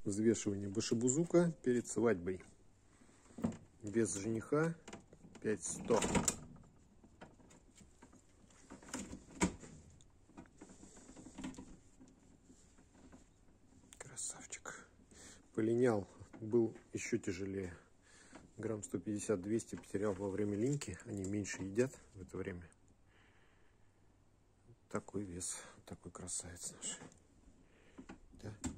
Взвешивание башибузука перед свадьбой. Вес жениха 5100. Красавчик. Полинял, был еще тяжелее. Грамм 150-200 потерял во время линьки. Они меньше едят в это время. Такой вес, такой красавец наш. Да.